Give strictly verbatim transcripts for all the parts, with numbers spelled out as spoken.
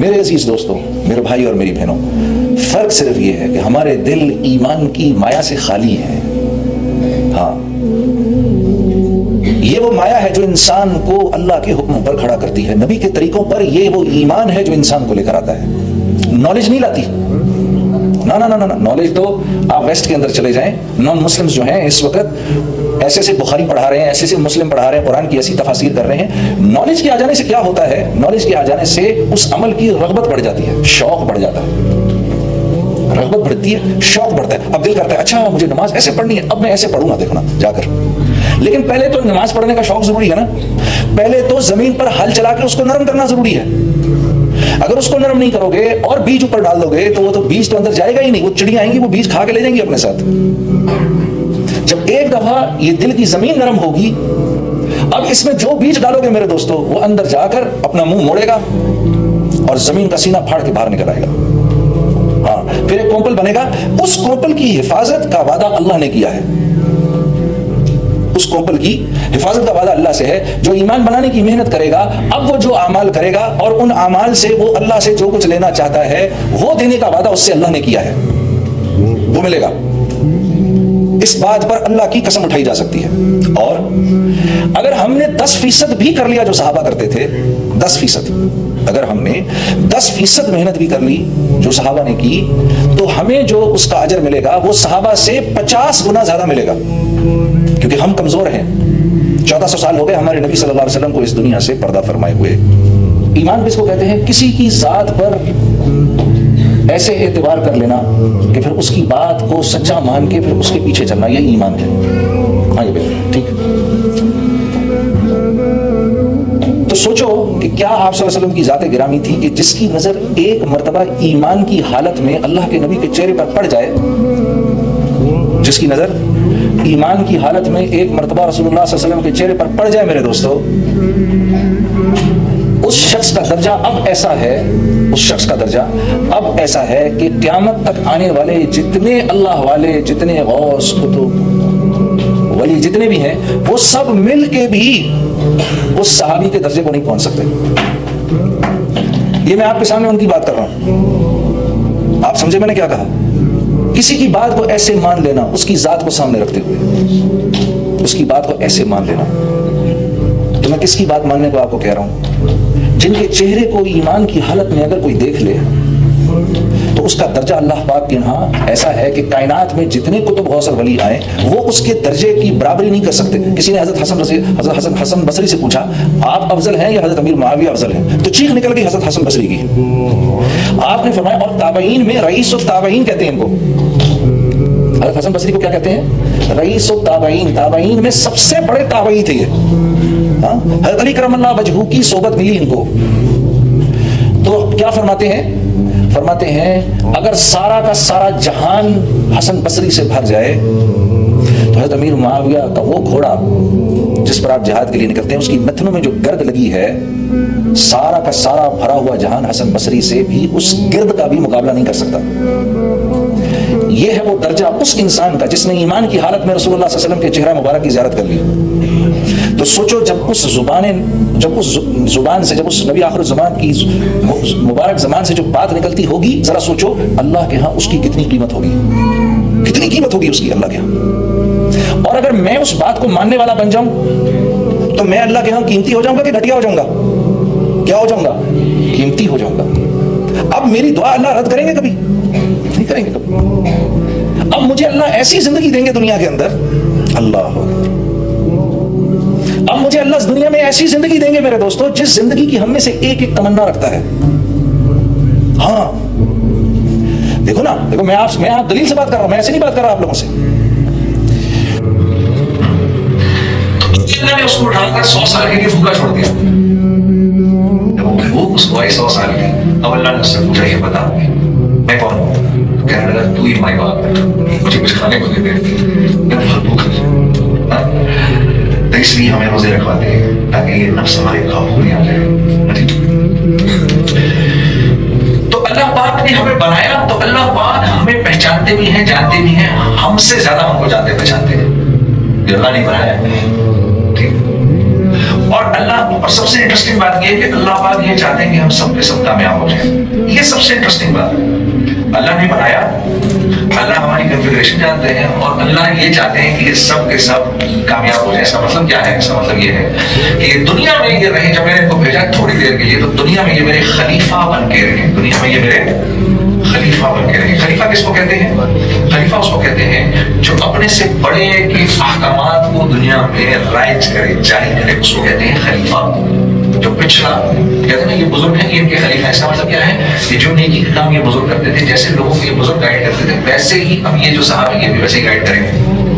میرے عزیز دوستوں، میرے بھائی اور میری بہنوں، فرق صرف یہ ہے کہ ہمارے دل ایمان کی مایا سے خالی ہیں. ہاں، یہ وہ مایا ہے جو انسان کو اللہ کے حکم پر کھڑا کرتی ہے، نبی کے طریقوں پر. یہ وہ ایمان ہے جو انسان کو لے کر آتا ہے. نالج نہیں لاتی. نا نا نا نا نالج تو آپ ویسٹ کے اندر چلے جائیں، نان مسلمز جو ہیں اس وقت ایسے سے بخاری پڑھا رہے ہیں، ایسے سے مسلم پڑھا رہے ہیں، قرآن کی ایسی تفاسیر کر رہے ہیں. نالج کے آ جانے سے کیا ہوتا ہے؟ نالج کے آ جانے سے اس عمل کی رغبت بڑھ جاتی ہے، شوق بڑھ جاتا ہے. رغبت بڑھتی ہے، شوق بڑھتا ہے. اب دل کرتا ہے اچھا مجھے نماز ایسے پڑھنی ہے، اب میں ایسے پڑھوں گا، دیکھو نا جا کر. لیکن پہلے تو نماز پڑھنے کا شوق ضروری ہے نا. پہلے تو زمین پر ہل چلا کے اس کو نرم کرنا ضروری ہے. اگر اس کو نرم نہیں کرو گے اور بیج اوپر ڈال دو گے تو وہ تو بیج تو اندر جائے گا ہی نہیں. وہ چڑیاں آئیں گی، وہ بیج کھا کے لے جائیں گی اپنے ساتھ. جب ایک دفعہ یہ دل کی زمین نرم ہوگی، اب اس میں جو بیج ڈالو گے میرے دوستو، وہ اندر جا کر اپنا منہ موڑے گا اور زمین کا سینہ پھاڑ کے باہر نکل آئے گا. ہاں، پھر ایک کومپل بنے گا. اس کومپل کی حفاظت کا وعدہ اللہ نے کیا ہے. اس کومپل کی حفاظت کا وعدہ اللہ سے ہے. جو ایمان بنانے کی محنت کرے گا، اب وہ جو اعمال کرے گا اور ان اعمال سے وہ اللہ سے جو کچھ لینا چاہتا ہے وہ دینے کا وعدہ اس سے اللہ نے کیا ہے، وہ ملے گا. اس بات پر اللہ کی قسم اٹھائی جا سکتی ہے. اور اگر ہم نے دس فیصد بھی کر لیا جو صحابہ کرتے تھے، دس فیصد اگر ہم نے دس فیصد محنت بھی کر لی جو صحابہ نے کی، تو ہمیں جو اس کا اجر ملے گا وہ صحابہ سے پچاس گنا زیادہ ملے گا. کیونکہ ہم کمزور ہیں. چودہ سو سال ہو گئے ہمارے نبی صلی اللہ علیہ وسلم کو اس دنیا سے پردہ فرمائے ہوئے. ایمان کس کو کہتے ہیں؟ کسی کی ذات پر ایسے اعتبار کر لینا کہ پھر اس کی بات کو سچا مان کے پھر اس کے پیچھے چلنا، یہ ایمان ہے. ہاں یہ ٹھیک. تو سوچو کہ کیا آپ صلی اللہ علیہ وسلم کی ذات گرامی تھی کہ جس کی نظر ایک مرتبہ ایمان کی حالت میں اللہ کے نبی کے چہرے پر پڑ جائے، جس کی نظر ایمان کی حالت میں ایک مرتبہ رسول اللہ صلی اللہ علیہ وسلم کے چہرے پر پڑ جائے میرے دوستو، اس شخص کا درجہ اب ایسا ہے اس شخص کا درجہ اب ایسا ہے کہ قیامت تک آنے والے جتنے اللہ والے، جتنے غوث، قطب، ولی جتنے بھی ہیں، وہ سب مل کے بھی اس صحابی کے درجے کو نہیں پہنچ سکتے. یہ میں آپ کے سامنے ان کی بات کر رہا ہوں. آپ سمجھے میں نے کیا کہا؟ کسی کی بات کو ایسے مان لینا، اس کی ذات کو سامنے رکھتے ہوئے اس کی بات کو ایسے مان لینا. تو میں کس کی بات ماننے کو آپ کو کہہ رہا ہوں؟ جن کے چہرے کو ایمان کی حالت میں اگر کوئی دیکھ لے تو اس کا درجہ اللہ پاک کے یہاں ایسا ہے کہ کائنات میں جتنے کتب غوث اور ولی آئے وہ اس کے درجے کی برابری نہیں کر سکتے. کسی نے حضرت حسن بصری حضرت حسن حسن بصری سے پوچھا آپ افضل ہیں یا حضرت امیر معاویہ افضل ہیں؟ تو چیخ نکل گئی حضرت حسن بصری کی. آپ نے فرمایا اور تابعین میں رئیس التابعین کہتے ہیں ان کو. حضرت حسن بصری کو کیا کہتے ہیں؟ رئیس التابعین. تابعین میں سب سے بڑے تابعی تھے یہ. حضرت علی کرم اللہ وجہہ کی صحبت ملی ان کو. تو کیا فرماتے ہیں؟ فرماتے ہیں اگر سارا کا سارا جہان حسن بصری سے بھر جائے تو حضرت امیر معاویہ کا وہ گھوڑا جس پر آپ جہاد کے لیے نکلتے ہیں اس کی نتنوں میں جو گرد لگی ہے، سارا کا سارا بھرا ہوا جہان حسن بصری سے بھی اس گرد کا بھی مقابلہ نہیں کر سکتا. یہ ہے وہ درجہ اس انسان کا جس نے ایمان کی حالت میں رسول اللہ صلی اللہ علیہ وسلم کے چہرہ مبارک کی زیارت کر لی. تو سوچو جب اس زبان جب اس زبان سے جب اس نبی آخر الزمان کی مبارک زبان سے جو بات نکلتی ہوگی، ذرا سوچو اللہ کے ہاں اس کی کتنی قیمت ہوگی، کتنی قیمت ہوگی اس کی اللہ کے ہاں. اور اگر میں اس بات کو ماننے والا بن جاؤں تو میں اللہ کے ہاں قیمتی ہو جاؤں گا کہ گھٹیا ہو جاؤں گا؟ کیا ہو جاؤں گا؟ قیمتی ہو جاؤں گا. اب میری دعا اللہ رد کریں گے کبھی؟ نہیں کریں گے کبھی. اب مجھے اللہ ایسی زندگی دیں گے دنیا کے اندر، اللہ اب مجھے اللہ اس دنیا میں ایسی زندگی دیں گے میرے دوستو جس زندگی کی ہم میں سے ایک ایک تمنا رکھتا ہے. ہاں دیکھو نا، دیکھو میں آپ میں آپ دلیل سے بات کر رہا ہوں، میں ایسے نہیں بات کر رہا آپ لوگوں سے. اللہ نے اس کو اٹھا کر سو سال کے لیے بھوکا چھوڑ دیا. جب وہ بھوک اس کو آئی سو سال کی، اب اللہ نے اس سے پوچھا یہ بتا میں کون ہوں؟ کہنے لگا تو ہی مائی باپ ہے، مجھے کچھ کھانے کو دے دے. میں بہت بھوکا تو اس لیے ہمیں روزے رکھواتے ہیں تاکہ یہ نفس ہمارے قابو میں آ جائے. تو اللہ پاک نے ہمیں بنایا تو اللہ پاک ہمیں پہچانتے بھی ہیں، جانتے بھی ہیں، ہم سے زیادہ ہم کو جانتے پہچانتے ہیں جو اللہ نے بنایا. اور اللہ اور سب سے انٹرسٹنگ بات یہ ہے کہ اللہ پاک یہ چاہتے ہیں کہ ہم سب کے سب کامیاب ہو جائیں. یہ سب سے انٹرسٹنگ بات ہے. اللہ نے بنایا, اللہ ہماری کنفیگریشن جانتے ہیں, اور اللہ یہ چاہتے ہیں کہ یہ سب کے سب کامیاب ہو جائیں. اس کا مطلب کیا ہے؟ اس کا مطلب یہ ہے کہ یہ دنیا میں یہ رہیں. جب میں نے ان کو بھیجا تھوڑی دیر کے لیے, تو دنیا میں یہ میرے خلیفہ بن کے رہے. دنیا میں یہ میرے خلیفہ بن کے رہے. خلیفہ کس کو کہتے ہیں؟ خلیفہ اس کو کہتے ہیں جو اپنے سے بڑے کے احکامات کو دنیا میں رائج کرے, جاری کرے. اس کو کہتے ہیں خلیفہ. جو پچھلا کہتے ہیں یہ بزرگ ہیں, ان کے خلیفہ. اس کا مطلب کیا ہے کہ جو نیکی کا کام یہ بزرگ کرتے تھے, جیسے لوگوں کو یہ بزرگ گائیڈ کرتے تھے, ویسے ہی اب یہ جو صحابہ یہ بھی ویسے ہی گائیڈ کریں گے.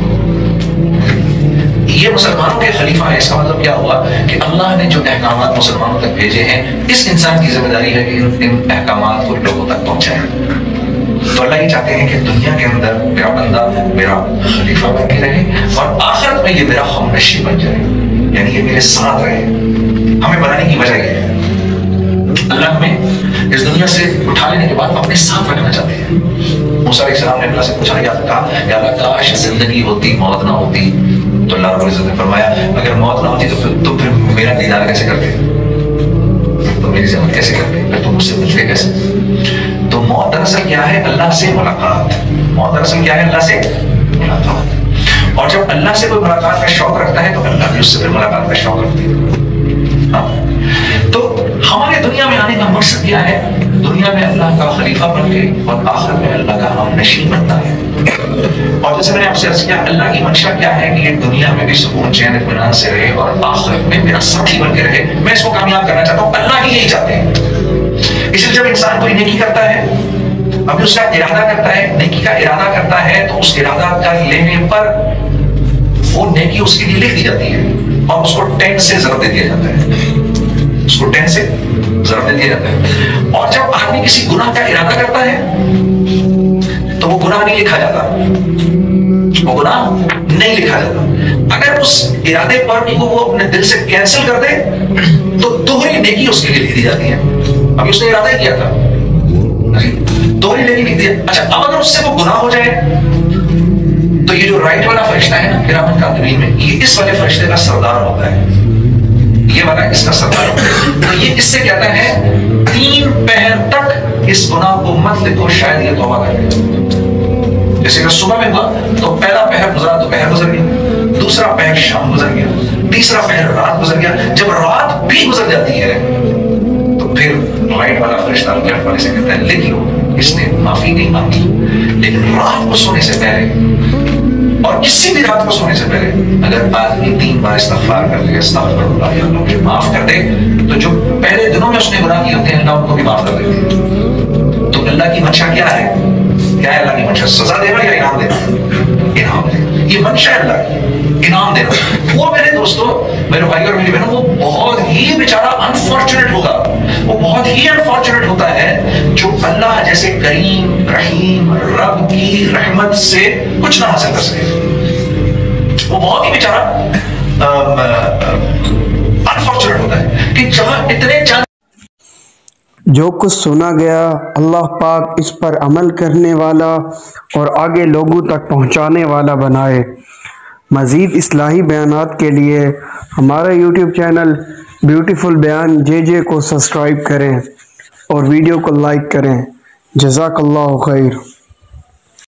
یہ مسلمانوں کے خلیفہ ہے. اس کا مطلب کیا ہوا کہ اللہ نے جو احکامات مسلمانوں تک بھیجے ہیں, اس انسان کی ذمہ داری ہے کہ ان احکامات کو لوگوں تک پہنچائے. تو اللہ یہ چاہتے ہیں کہ دنیا کے اندر میرا بندہ میرا خلیفہ بن کے رہے, اور آخرت میں یہ میرا ہم نشین بن جائے, یعنی یہ میرے ساتھ رہے. ہمیں بنانے کی وجہ یہ ہے, اللہ ہمیں اس دنیا سے اٹھا لینے کے بعد اپنے ساتھ رکھنا چاہتے ہیں. موسیٰ علیہ السلام نے اللہ سے پوچھا, یا اللہ کاش زندگی ہوتی موت نہ ہوتی. تو اللہ رب العزت نے فرمایا اگر موت نہ ہوتی تو پھر تو پھر میرا دیدار کیسے کرتے, تو میری زیارت کیسے کرتے, پھر تم مجھ سے ملتے کیسے. تو موت دراصل کیا ہے؟ اللہ سے ملاقات. موت دراصل کیا ہے؟ اللہ سے ملاقات. اور جب اللہ سے کوئی ملاقات کا شوق رکھتا ہے تو اللہ بھی اس سے پھر ملاقات کا شوق رکھتی ہے. ہاں, تو ہمارے دنیا میں آنے کا مقصد کیا ہے؟ دنیا میں اللہ کا خلیفہ بن کے اور آخرت میں اللہ کا ہم نشین بننا ہے. اور جیسے میں نے آپ سے عرض کیا, اللہ کی منشا کیا ہے کہ یہ دنیا میں بھی سکون چین اطمینان سے رہے اور آخرت میں میرا ساتھی بن کے رہے. میں اس کو کامیاب کرنا چاہتا ہوں, اللہ ہی یہی چاہتے ہیں. اس لیے جب انسان کوئی نیکی کرتا ہے, ابھی اس کا ارادہ کرتا ہے, نیکی کا ارادہ کرتا ہے, تو اس ارادہ کر لینے پر وہ نیکی اس کے لیے لکھ دی جاتی ہے, اور اس کو ٹین سے ضرب دے دیا جاتا ہے. اس کو ٹین سے ضرب دے دیا جاتا ہے. اور جب آدمی کسی گناہ کا ارادہ کرتا ہے تو وہ گناہ نہیں لکھا جاتا, وہ گناہ نہیں لکھا جاتا. اگر اس ارادے پر وہ اپنے دل سے کینسل کر دے تو دوہری نیکی اس کے لیے لکھ دی جاتی ہے. ابھی اس نے ارادہ کیا تھا, دوہری نیکی لکھ دیا. اچھا, اب اگر اس سے وہ گناہ ہو جائے تو یہ جو رائٹ والا فرشتہ ہے نا کرامن کاتبین میں, یہ اس والے فرشتے کا سردار ہوتا ہے. یہ والا اس کا سردار ہوتا ہے. تو یہ اس سے کہتا ہے تین پہر تک اس گناہ کو مت لکھو, شاید یہ توبہ کر لے. جیسے کہ صبح میں ہوا تو پہلا پہر گزرا تو پہر گزر گیا, دوسرا پہر شام گزر گیا, تیسرا پہر رات گزر گیا. جب رات بھی گزر جاتی ہے تو پھر رائٹ والا فرشتہ لیفٹ والے سے کہتا ہے لکھ لو, اس نے معافی نہیں مانگی. لیکن رات کو سونے سے پہلے, اور کسی بھی رات کو سونے سے پہلے اگر آدمی تین بار استغفار کر لے, استغفر اللہ, یا اللہ مجھے معاف کر دے, تو جو پہلے دنوں میں اس نے گناہ کیے ہوتے ہیں اللہ ان کو بھی معاف کر دیتے ہیں. تو اللہ کی منشا کیا ہے؟ کیا ہے اللہ کی منشا؟ سزا دینا یا انعام دینا؟ انعام دینا. یہ منشا ہے اللہ کی, انعام دینا. وہ میرے دوستوں, میرے بھائی اور میری بہنوں, وہ بہت ہی بیچارہ انفارچونیٹ ہوگا, وہ بہت ہی انفارچونیٹ ہوتا ہے جو اللہ جیسے کریم رحیم رب کی رحمت سے کچھ نہ حاصل کر سکے. وہ بہت ہی بیچارہ انفارچونیٹ ہوتا ہے کہ جہاں اتنے چند جو کچھ سنا گیا اللہ پاک اس پر عمل کرنے والا اور آگے لوگوں تک پہنچانے والا بنائے. مزید اصلاحی بیانات کے لیے ہمارا یوٹیوب چینل بیوٹیفل بیان جے جے کو سبسکرائب کریں اور ویڈیو کو لائک کریں. جزاک اللہ خیر.